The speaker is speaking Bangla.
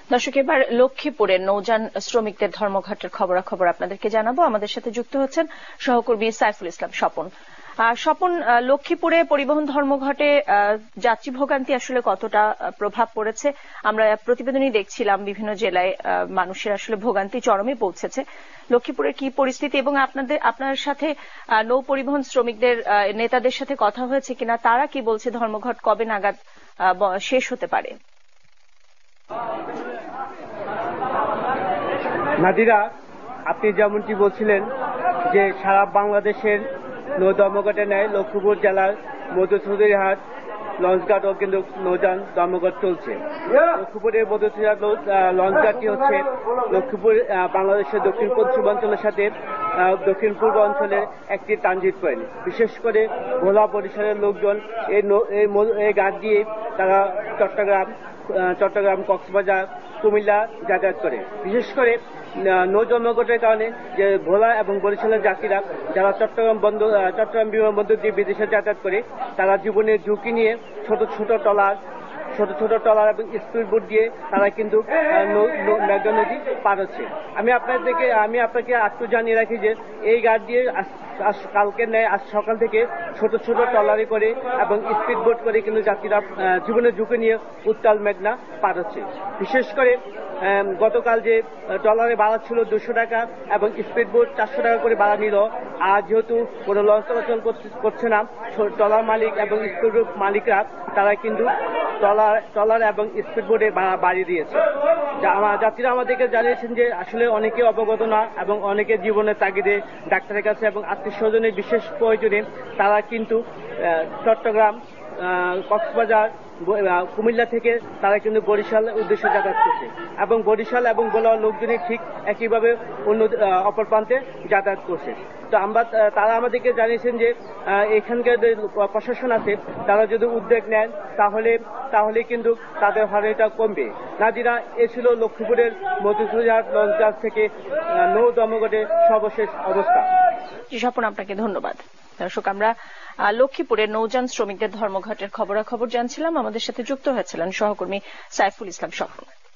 দর্শক, এবার লক্ষ্মীপুরের নৌযান শ্রমিকদের ধর্মঘটের খবরাখবর আপনাদেরকে জানাবো। আমাদের সাথে যুক্ত হচ্ছেন সহকর্মী সাইফুল ইসলাম স্বপন। স্বপন, লক্ষ্মীপুরে পরিবহন ধর্মঘটে যাত্রী ভোগান্তি আসলে কতটা প্রভাব পড়েছে? আমরা প্রতিবেদনই দেখছিলাম বিভিন্ন জেলায় মানুষের আসলে ভোগান্তি চরমে পৌঁছেছে। লক্ষ্মীপুরের কি পরিস্থিতি এবং আপনার সাথে নৌ পরিবহন শ্রমিকদের নেতাদের সাথে কথা হয়েছে কিনা, তারা কি বলছে, ধর্মঘট কবে নাগাদ শেষ হতে পারে? নাদিরা, আপনি যেমনটি বলছিলেন যে সারা বাংলাদেশের নৌ ধর্মঘটে নেয় লক্ষ্মীপুর জেলার মধুচৌধুরীহাট লঞ্চঘাটও কিন্তু নৌযান ধর্মঘট চলছে। লক্ষ্মীপুরের মধুচৌধুরীহাট লঞ্চঘাটটি হচ্ছে লক্ষ্মীপুর বাংলাদেশের দক্ষিণ পশ্চিমাঞ্চলের সাথে দক্ষিণ পূর্ব অঞ্চলের একটি ট্রানজিট পয়েন্ট। বিশেষ করে ভোলা বরিশালের লোকজন এই ঘাট দিয়ে তারা চট্টগ্রাম, কক্সবাজার, কুমিল্লা যাতায়াত করে। বিশেষ করে নৌ ধর্মঘটের কারণে যে ভোলা এবং বরিশালের যাত্রীরা যারা চট্টগ্রাম বিমানবন্দর দিয়ে বিদেশে যাতায়াত করে, তারা জীবনের ঝুঁকি নিয়ে ছোট ছোট ট্রলার এবং স্পিড বোট দিয়ে তারা কিন্তু মেঘনা নদী পার হচ্ছে। আমি আপনাকে আজকে জানিয়ে রাখি যে এই ঘাট দিয়ে কালকে নেয় আজ সকাল থেকে ছোট ছোট ট্রলারে করে এবং স্পিড বোট করে কিন্তু যাত্রীরা জীবনের ঝুঁকি নিয়ে উত্তাল মেঘনা পার হচ্ছে। বিশেষ করে গতকাল যে ট্রলারে ভাড়া ছিল 200 টাকা এবং স্পিড বোট 400 টাকা করে ভাড়া নিল, আর যেহেতু কোনো লঞ্চ চলাচল করছে না, ট্রলার মালিক এবং স্পিড বোট মালিকরা তারা কিন্তু ট্রলার এবং স্পিড বোটে ভাড়া বাড়িয়ে দিয়েছে। যাত্রীরা আমাদেরকে জানিয়েছেন যে আসলে অনেকে অবগত না এবং অনেকে জীবনের তাগিদে ডাক্তারের কাছে এবং আত্মীয় স্বজনের বিশেষ প্রয়োজনে তারা কিন্তু চট্টগ্রাম, কক্সবাজার, কুমিল্লা থেকে তারা কিন্তু বরিশালের উদ্দেশ্যে যাতায়াত করছে এবং বরিশাল এবং ভোলার লোকজনই ঠিক একইভাবে অপর প্রান্তে যাতায়াত করছে। তো তারা আমাদেরকে জানিয়েছেন যে এখানকার যে প্রশাসন আছে তারা যদি উদ্যোগ নেন তাহলে কিন্তু তাদের হয়রানিটা কমবে। নাজিরা, এ ছিল লক্ষ্মীপুরের মধুচৌধুরীহাট লঞ্চঘাট থেকে নৌ ধর্মঘটের সর্বশেষ অবস্থা। স্বপন, আপনাকে ধন্যবাদ। দর্শক, আমরা লক্ষ্মীপুরের নৌযান শ্রমিকদের ধর্মঘটের খবরাখবর জানছিলাম। আমাদের সাথে যুক্ত হয়েছিলেন সহকর্মী সাইফুল ইসলাম স্বপন।